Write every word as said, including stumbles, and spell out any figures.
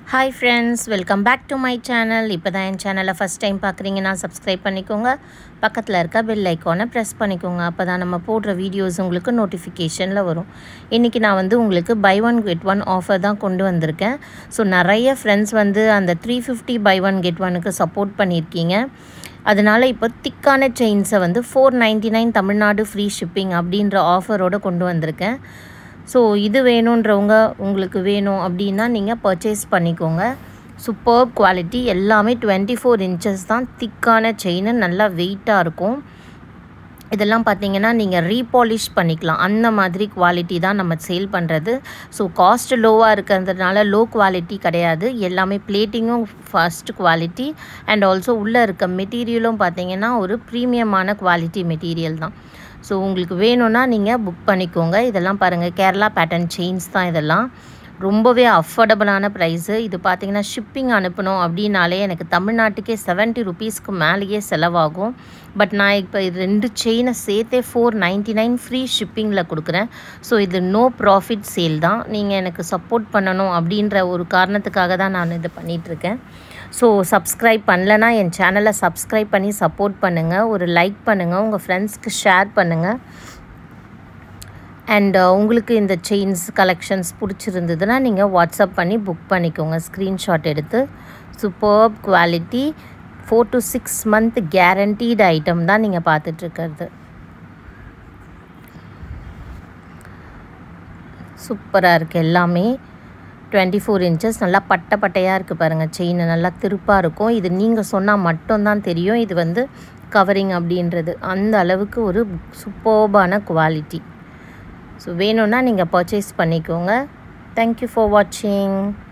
Hi friends, welcome back to my channel. இப்போதான் என் சேனலை first time பார்க்குறீங்கன்னா சப்ஸ்கிரைப் பண்ணிக்கோங்க. பக்கத்தில் இருக்க பெல் ஐக்கானை ப்ரெஸ் பண்ணிக்கோங்க. அப்போ தான் நம்ம போடுற வீடியோஸ் உங்களுக்கு நோட்டிஃபிகேஷனில் வரும். இன்றைக்கி நான் வந்து உங்களுக்கு buy one get one offer தான் கொண்டு வந்திருக்கேன். ஸோ நிறைய ஃப்ரெண்ட்ஸ் வந்து அந்த three fifty buy one get ஒனுக்கு சப்போர்ட் பண்ணியிருக்கீங்க. அதனால் இப்போ திக்கான செயின்ஸை வந்து four ninety nine Tamil Nadu free shipping அப்படின்ற ஆஃபரோடு கொண்டு வந்திருக்கேன். ஸோ இது வேணுன்றவங்க உங்களுக்கு வேணும் அப்படின்னா நீங்கள் பர்ச்சேஸ் பண்ணிக்கோங்க. சூப்பர்ப் குவாலிட்டி, எல்லாமே டுவெண்ட்டி ஃபோர் இன்ச்சஸ் தான். திக்கான செயின், நல்லா வெயிட்டாக இருக்கும். இதெல்லாம் பார்த்தீங்கன்னா நீங்கள் ரீபாலிஷ் பண்ணிக்கலாம். அந்த மாதிரி குவாலிட்டி தான் நம்ம சேல் பண்ணுறது. ஸோ காஸ்ட் லோவாக இருக்கிறதுனால லோ குவாலிட்டி கிடையாது. எல்லாமே பிளேட்டிங்கும் ஃபர்ஸ்ட் குவாலிட்டி அண்ட் ஆல்சோ உள்ளே இருக்க மெட்டீரியலும் பார்த்தீங்கன்னா ஒரு ப்ரீமியமான குவாலிட்டி மெட்டீரியல் தான். ஸோ உங்களுக்கு வேணும்னா நீங்கள் புக் பண்ணிக்கோங்க. இதெல்லாம் பாருங்கள், கேரளா பேட்டர்ன் செயின்ஸ் தான். இதெல்லாம் ரொம்பவே அஃபோர்டபுளான ப்ரைஸு. இது பார்த்திங்கன்னா ஷிப்பிங் அனுப்பணும் அப்படின்னாலே எனக்கு தமிழ்நாட்டுக்கே செவன்ட்டி ருபீஸ்க்கு மேலேயே செலவாகும். பட் நான் இப்போ ரெண்டு செயினை சேர்த்தே ஃபோர் நைன்ட்டி நைன் ஃப்ரீ ஷிப்பிங்கில் கொடுக்குறேன். ஸோ இது நோ ப்ராஃபிட் சேல் தான். நீங்கள் எனக்கு சப்போர்ட் பண்ணணும் அப்படின்ற ஒரு காரணத்துக்காக தான் நான் இதை பண்ணிகிட்ருக்கேன். ஸோ சப்ஸ்கிரைப் பண்ணலைன்னா என் சேனலை சப்ஸ்கிரைப் பண்ணி சப்போர்ட் பண்ணுங்கள். ஒரு லைக் பண்ணுங்கள், உங்கள் ஃப்ரெண்ட்ஸ்க்கு ஷேர் பண்ணுங்கள். அண்ட் உங்களுக்கு இந்த செயின்ஸ் கலெக்ஷன்ஸ் பிடிச்சிருந்ததுன்னா நீங்கள் வாட்ஸ்அப் பண்ணி புக் பண்ணிக்கோங்க, ஸ்க்ரீன்ஷாட் எடுத்து. Superb quality, four to six month guaranteed item தான் நீங்கள் பார்த்துட்ருக்கிறது. சூப்பராக இருக்குது. எல்லாமே டுவெண்ட்டி ஃபோர் இன்ச்சஸ், நல்லா பட்டை பட்டையாக இருக்குது பாருங்கள். செயின் நல்லா திருப்பாக இருக்கும். இது நீங்கள் சொன்னால் மட்டும்தான் தெரியும் இது வந்து கவரிங் அப்படின்றது. அந்த அளவுக்கு ஒரு சூப்பர்பான குவாலிட்டி. ஸோ வேணும்னா நீங்கள் பர்ச்சேஸ் பண்ணிக்கோங்க. தேங்க்யூ ஃபார் வாட்சிங்.